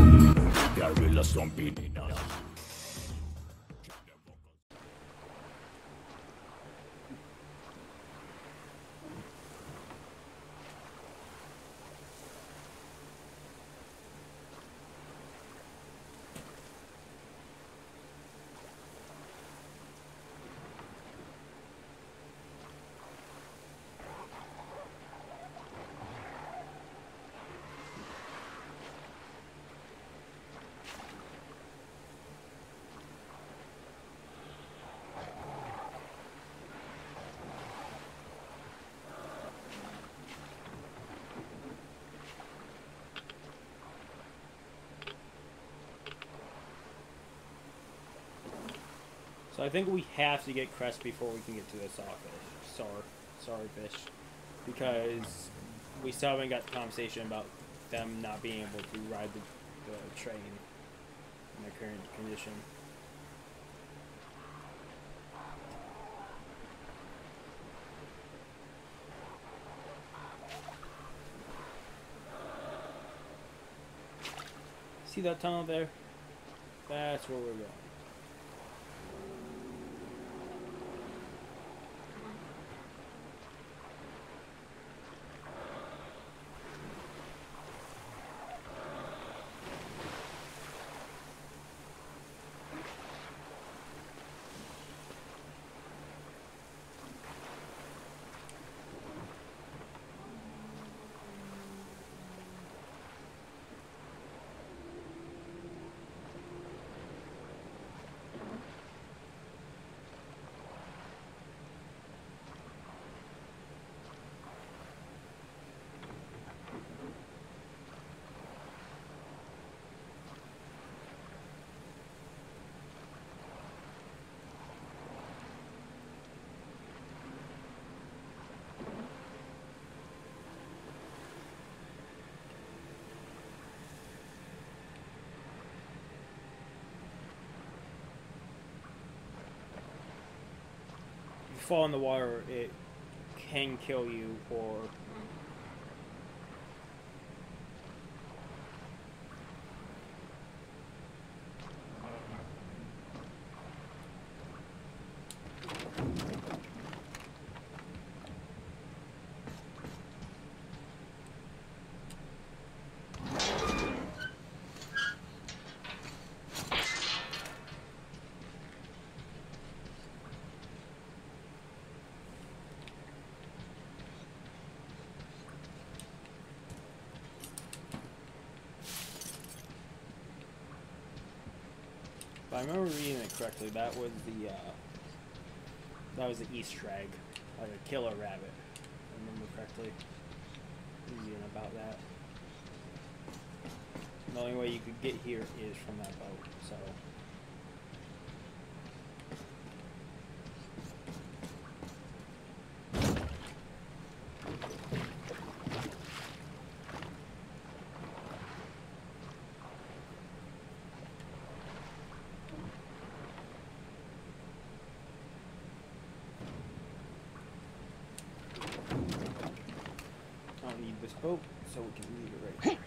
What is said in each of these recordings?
Guerrilla stomping in us. So I think we have to get Crest before we can get to the Starfish, because we still haven't got the conversation about them not being able to ride the train in their current condition. See that tunnel there? That's where we're going. Fall in the water, it can kill you, or if I remember reading it correctly, that was the Easter egg, like a killer rabbit. If I remember correctly, reading about that. The only way you could get here is from that boat. So. This boat, so we can leave it right here.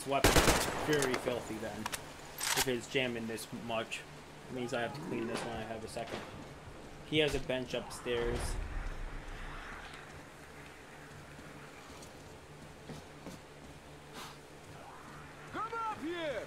weapon is very filthy then. If it's jamming this much, it means I have to clean this when I have a second. He has a bench upstairs. Come up here!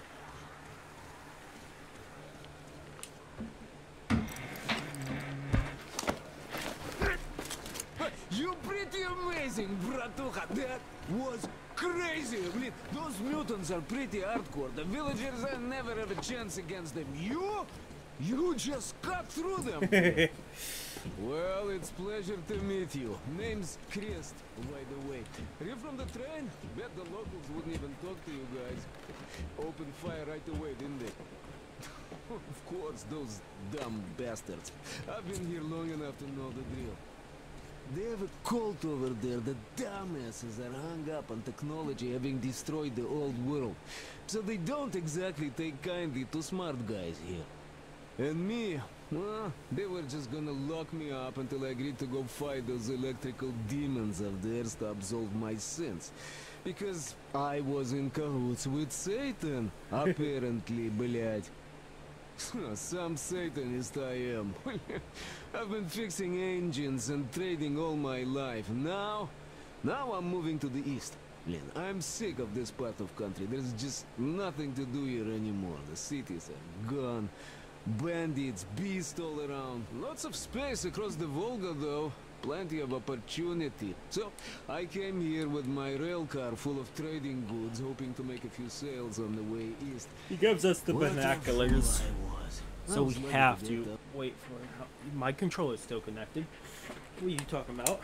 You pretty amazing, bratuха. That was crazy. Блин, those mutants are pretty hardcore. The villagers never have a chance against them. You just cut through them. Well, it's pleasure to meet you. Name's Crest, by the way. Are you from the train? Bet the locals wouldn't even talk to you guys. Opened fire right away, didn't they? Of course, those dumb bastards. I've been here long enough to know the drill. They have a cult over there. The dumbasses are hung up on technology having destroyed the old world. So they don't exactly take kindly to smart guys here. And me, well, they were just gonna lock me up until I agreed to go fight those electrical demons of theirs to absolve my sins. Because I was in cahoots with Satan, apparently, блядь. Some Satanist I am. I've been fixing engines and trading all my life. Now I'm moving to the east. Lynn, I'm sick of this part of country. There's just nothing to do here anymore. The cities are gone. Bandits, beasts all around. Lots of space across the Volga, though. Plenty of opportunity. So, I came here with my rail car full of trading goods, hoping to make a few sales on the way east. He gives us the binoculars. So we lucky have to to get that. wait for it. My controller's still connected. What are you talking about?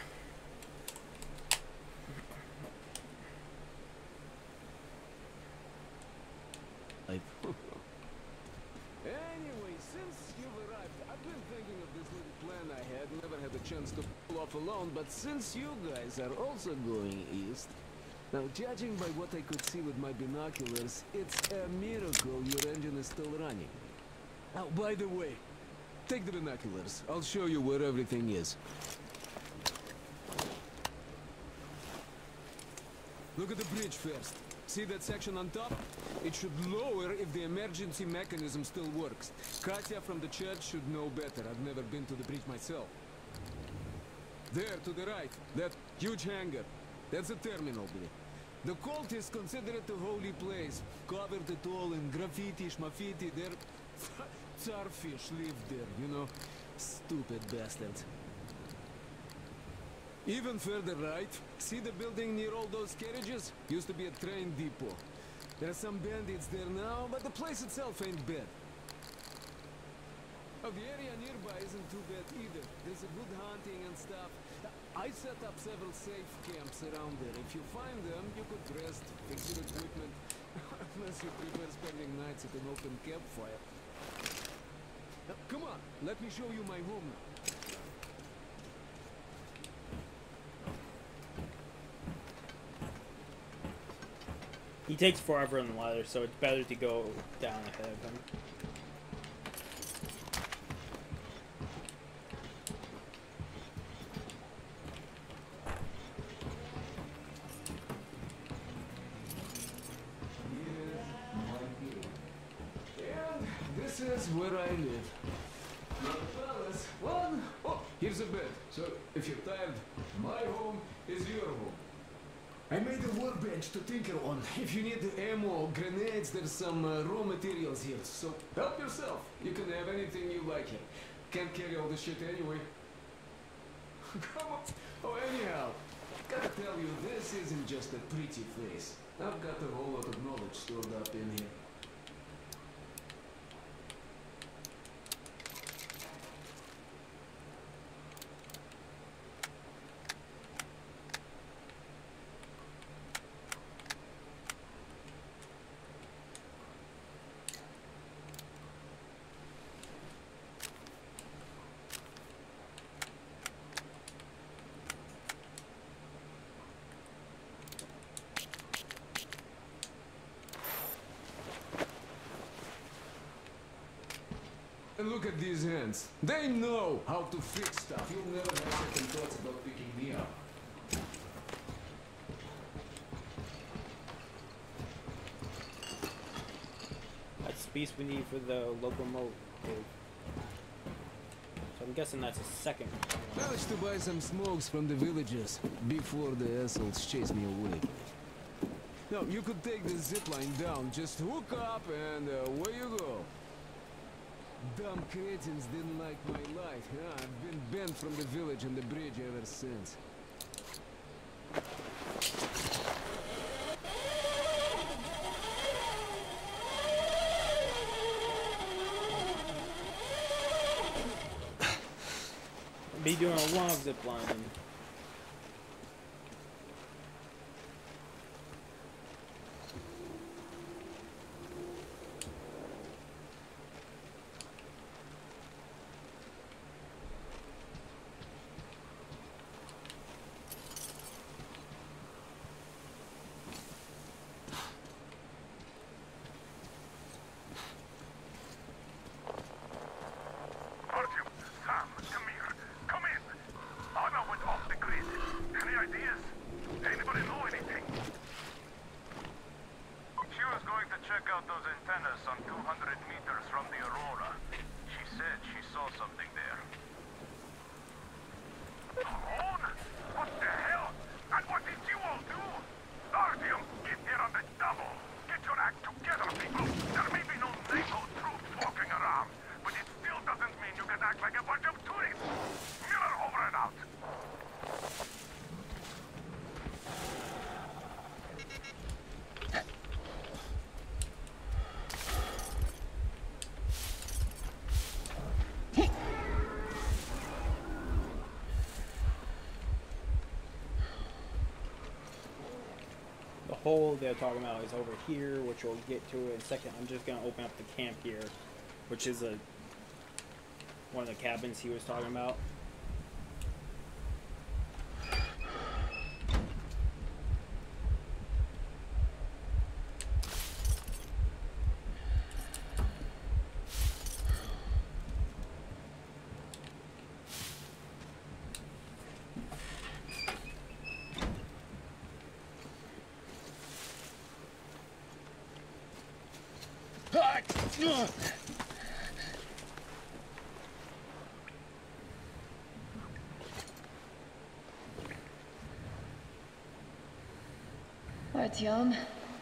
Anyway, since you've arrived, I've been thinking of this little plan I had. Never had a chance to pull off alone, but since you guys are also going east, now judging by what I could see with my binoculars, it's a miracle your engine is still running. Now, by the way, take the binoculars. I'll show you where everything is. Look at the bridge first. See that section on top? It should lower if the emergency mechanism still works. Katya from the church should know better. I've never been to the bridge myself. There, to the right, that huge hangar. That's a terminal, believe. The cult is considered a holy place. Covered it all in graffiti, schmaffiti. There, Tsarfish lived there, you know. Stupid bastards. Even further right, see the building near all those carriages? Used to be a train depot. There are some bandits there now, but the place itself ain't bad. Oh, the area nearby isn't too bad either. There's a good hunting and stuff. I set up several safe camps around there. If you find them, you could rest, fix your equipment. Unless you prefer spending nights at an open campfire. Now, come on, let me show you my home now. He takes forever on the ladder, so it's better to go down ahead of him. This is where I live. Not a palace. One. Oh, here's a bed. So if you're tired, my home is your home. I made a workbench to tinker on. If you need ammo, grenades, there's some raw materials here. So help yourself. You can have anything you like here. Can't carry all this shit anyway. Come on. Oh, anyhow, gotta tell you, this isn't just a pretty place. I've got a whole lot of knowledge stored up in here. And look at these hands. They know how to fix stuff. You'll never have second thoughts about picking me up. That's the piece we need for the locomotive. So I'm guessing that's a second one. Managed to buy some smokes from the villagers before the assholes chased me away. No, you could take the zipline down, just hook up and away you go. Dumb cretins didn't like my light, huh? I've been banned from the village and the bridge ever since. Be doing a lot of ziplining. Hole they're talking about is over here, which we'll get to in a second. I'm just gonna open up the camp here, which is one of the cabins he was talking about. Artyom,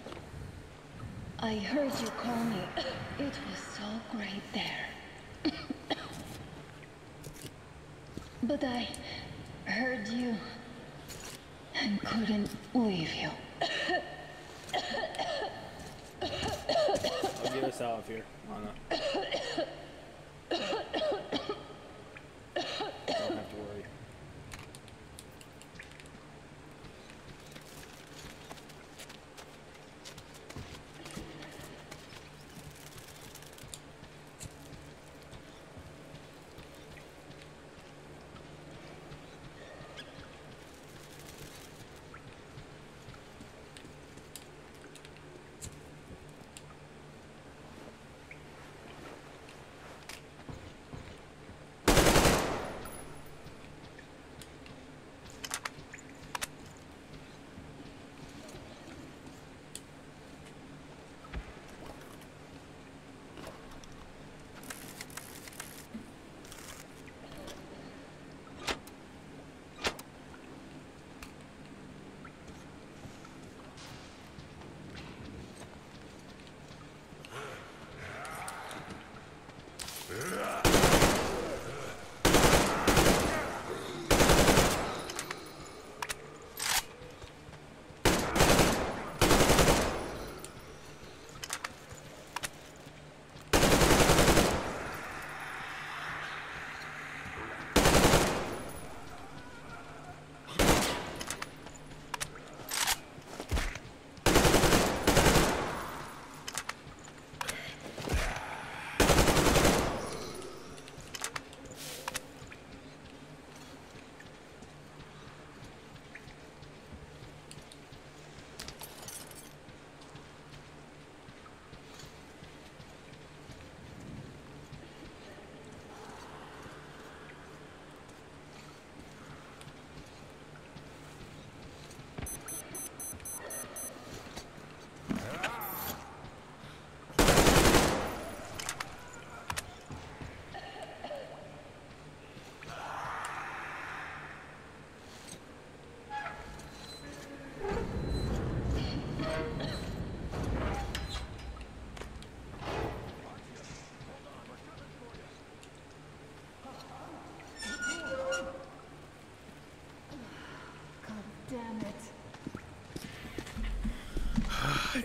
I heard you call me. It was so great there. But I heard you and couldn't leave you. I'll get us out of here, Anna. Don't have to worry.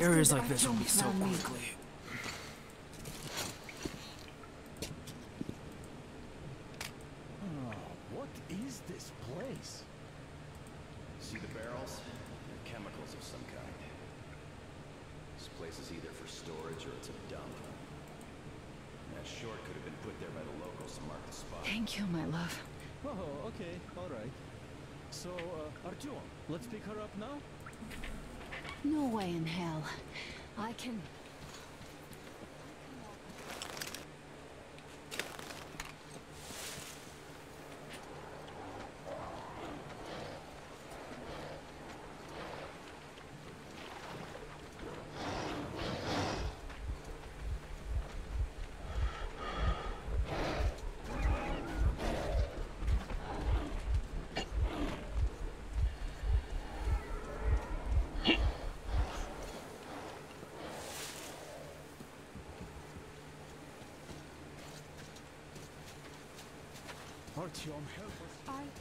Areas good like this will Artyom be so found me. ugly. What is this place? See the barrels? They're chemicals of some kind. This place is either for storage or it's a dump. That short could have been put there by the locals to mark the spot. Thank you, my love. Oh, okay, all right. So, Artyom, let's pick her up now? No way in hell. I can... Artyom, help us.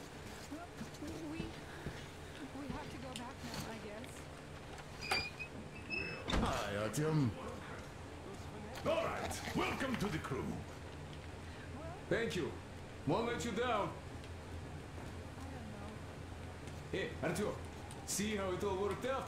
We have to go back now, I guess. Hi, Artyom. All right, welcome to the crew. Thank you. Won't let you down. Hey, Artyom, see how it all worked out?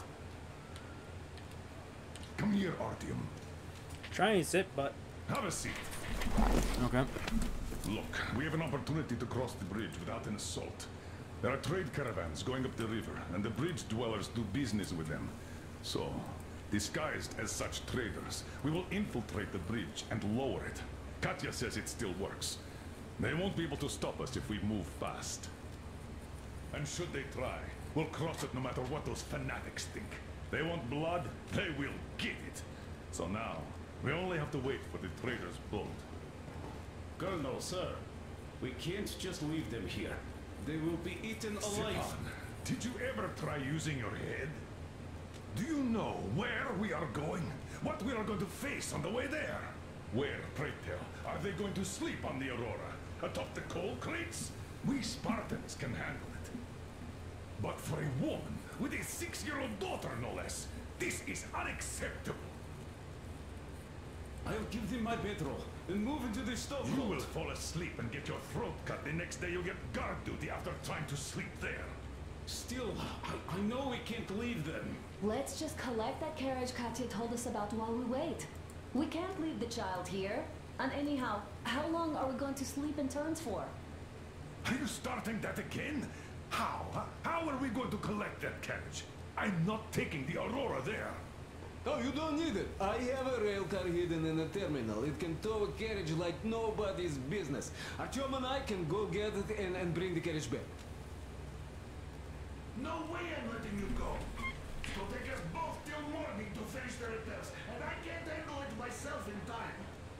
Come here, Artyom. Try and sit, but Have a seat. okay. Look, we have an opportunity to cross the bridge without an assault. There are trade caravans going up the river, and the bridge dwellers do business with them. So, disguised as such traders, we will infiltrate the bridge and lower it. Katya says it still works. They won't be able to stop us if we move fast. And should they try, we'll cross it no matter what those fanatics think. They want blood, they will get it. So now, we only have to wait for the traders' boat. Colonel, sir, we can't just leave them here. They will be eaten alive. Stepan, did you ever try using your head? Do you know where we are going? What we are going to face on the way there? Where, pray tell, are they going to sleep on the Aurora? Atop the coal crates? We Spartans can handle it. But for a woman with a 6-year-old daughter, no less, this is unacceptable. I'll give them my bedroll and move into the stove. You will fall asleep and get your throat cut. The next day you'll get guard duty after trying to sleep there. Still, I know we can't leave them. Let's just collect that carriage Katya told us about while we wait. We can't leave the child here. And anyhow, how long are we going to sleep in turns for? Are you starting that again? How? Huh? How are we going to collect that carriage? I'm not taking the Aurora there. Oh, you don't need it. I have a rail car hidden in the terminal. It can tow a carriage like nobody's business. Artyom and I can go get it and bring the carriage back. No way I'm letting you go. It'll take us both till morning to finish the repairs, and I can't handle it myself in time.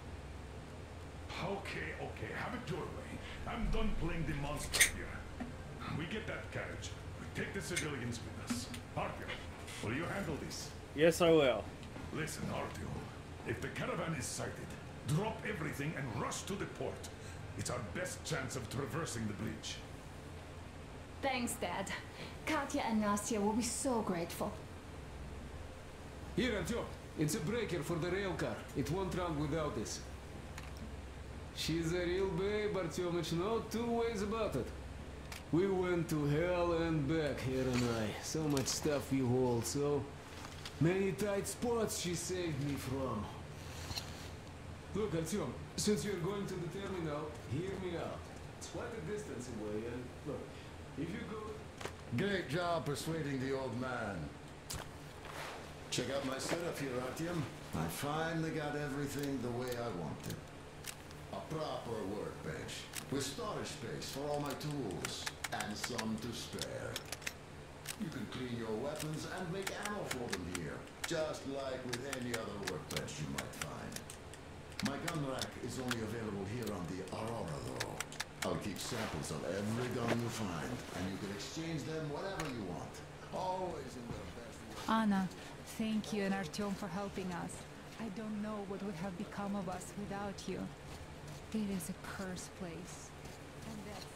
Okay, okay, have it your way. I'm done playing the monster here. We get that carriage. We take the civilians with us. Artyom, will you handle this? Yes, I will. Listen, Artyom. If the caravan is sighted, drop everything and rush to the port. It's our best chance of traversing the bridge. Thanks, Dad. Katya and Nastya will be so grateful. Here, Artyom. It's a breaker for the rail car. It won't run without this. She's a real babe, Artyomich. No two ways about it. We went to hell and back, her and I. So much stuff you hold, so many tight spots she saved me from. Look, Artyom, since you're going to the terminal, hear me out. It's quite a distance away, and look, if you go... Great job persuading the old man. Check out my setup here, Artyom. I finally got everything the way I wanted. A proper workbench, with storage space for all my tools, and some to spare. You can clean your weapons and make ammo for them here, just like with any other workbench you might find. My gun rack is only available here on the Aurora, though. I'll keep samples of every gun you find, and you can exchange them whatever you want. Always in the best way. Anna, thank you and Artyom for helping us. I don't know what would have become of us without you. It is a cursed place. And that's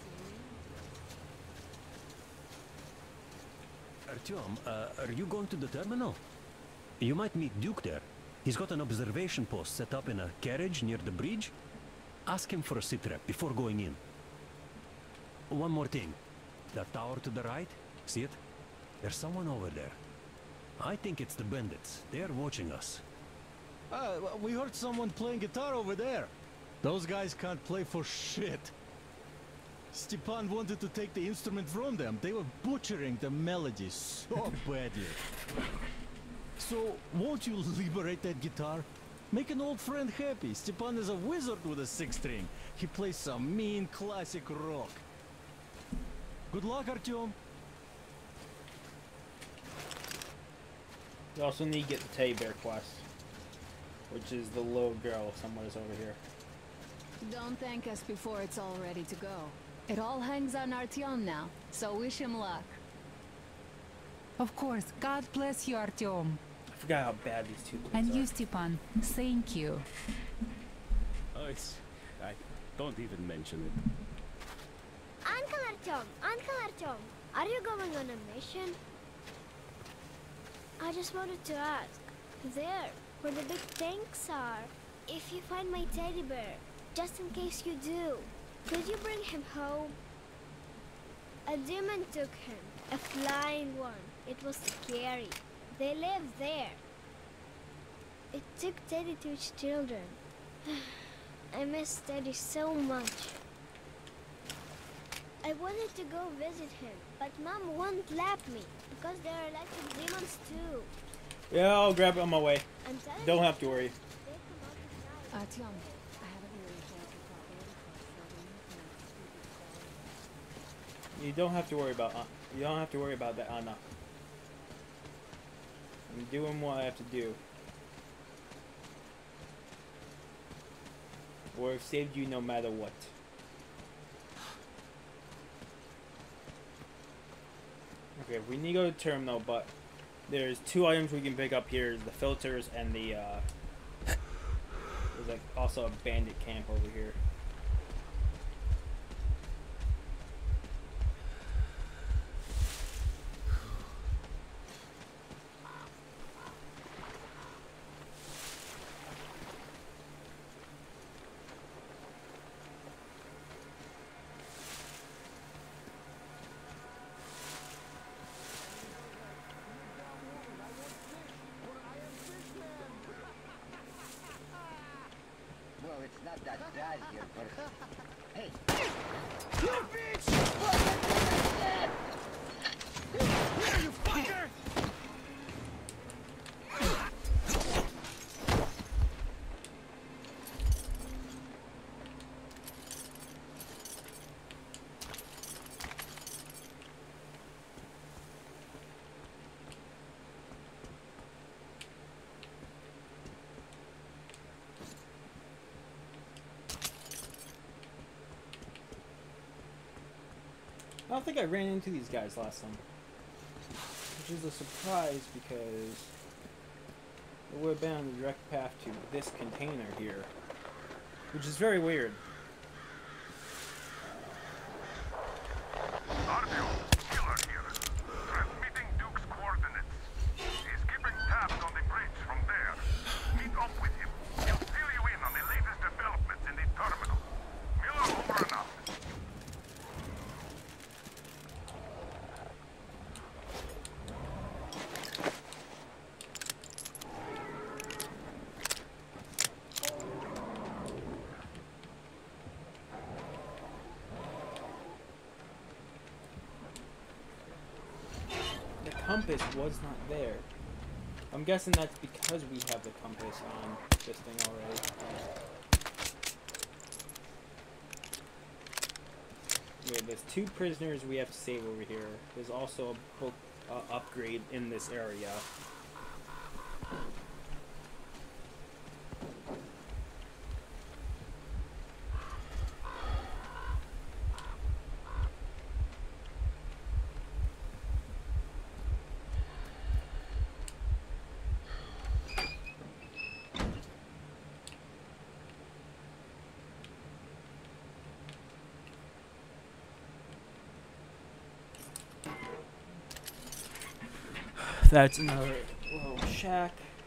Artyom, are you going to the terminal? You might meet Duke there. He's got an observation post set up in a carriage near the bridge. Ask him for a sitrep before going in. One more thing. That tower to the right, see it? There's someone over there. I think it's the bandits. They're watching us. We heard someone playing guitar over there. Those guys can't play for shit. Stepan wanted to take the instrument from them. They were butchering the melodies so badly. So, won't you liberate that guitar? Make an old friend happy. Stepan is a wizard with a six-string. He plays some mean classic rock. Good luck, Artyom. We also need to get the teddy bear quest, which is the little girl somewhere over here. Don't thank us before it's all ready to go. It all hangs on Artyom now, so wish him luck. Of course. God bless you, Artyom. I forgot how bad these two kids And are. you, Stepan. Thank you. Oh, I don't even mention it. Uncle Artyom, are you going on a mission? I just wanted to ask, there, where the big tanks are, if you find my teddy bear, just in case you do, could you bring him home? A demon took him, a flying one. It was scary. They live there. It took Teddy to its children. I miss Teddy so much. I wanted to go visit him, but Mom won't let me, because there are lots of demons too. Yeah, I'll grab it on my way. I'm telling Don't you, have to worry. they come out at night. Artyom, I have a very important problem. You don't have to worry about. You don't have to worry about that, Anna. I'm doing what I have to do. Or I've saved you no matter what. Okay, we need to go to the terminal, but there's two items we can pick up here: the filters and the. There's like also a bandit camp over here. Well, it's not that bad here, but... Hey! You bitch! Here, you fucker! I don't think I ran into these guys last time. Which is a surprise because it would have been on the direct path to this container here. Which is very weird. Artyom, Killer here. Transmitting Duke's coordinates. He's keeping tabs on the bridge from there. Meet up with him. He'll fill you in on the latest developments in the terminal. Miller over and out. The compass was not there. I'm guessing that's because we have the compass on this thing already. Yeah, there's two prisoners we have to save over here. There's also a book upgrade in this area. That's another little shack.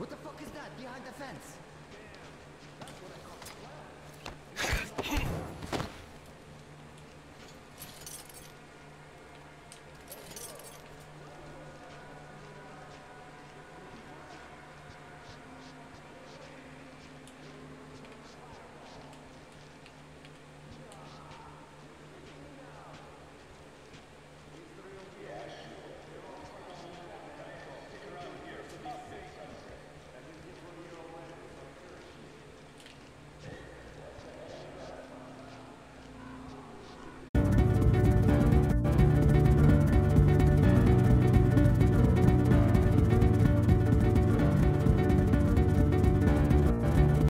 What the fuck is that behind the fence? That's what I